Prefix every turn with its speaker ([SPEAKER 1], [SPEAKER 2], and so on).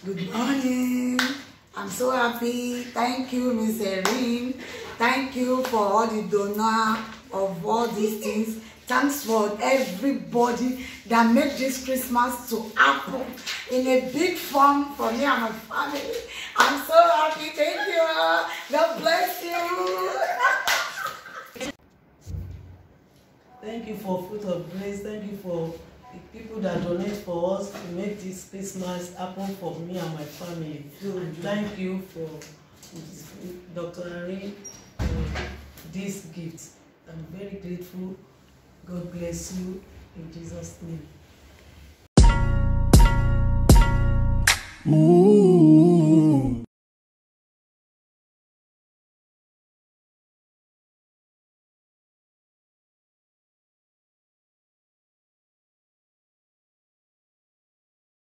[SPEAKER 1] Good morning. I'm so happy. Thank you, Miss Erin. Thank you for all the donor of all these things. Thanks for everybody that made this Christmas to happen in a big fun for me and my family. I'm so happy. Thank you. God bless you.
[SPEAKER 2] Thank you for Foot of Grace. Thank you for the people that donate for us to make this Christmas happen for me and my family. And thank you for Dr. Ari for this gift. I'm very grateful. God bless you in Jesus' name.